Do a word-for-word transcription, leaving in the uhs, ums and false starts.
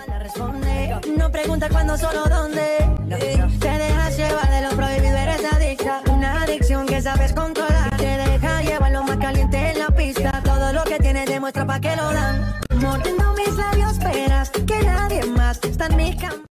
La responde, no pregunta cuándo, solo dónde. Te dejas llevar de lo prohibido, eres adicta. Una adicción que sabes controlar. Te deja llevar lo más caliente en la pista. Todo lo que tienes demuestra pa' que lo dan. Mordiendo mis labios, esperas que nadie más está en mi cama.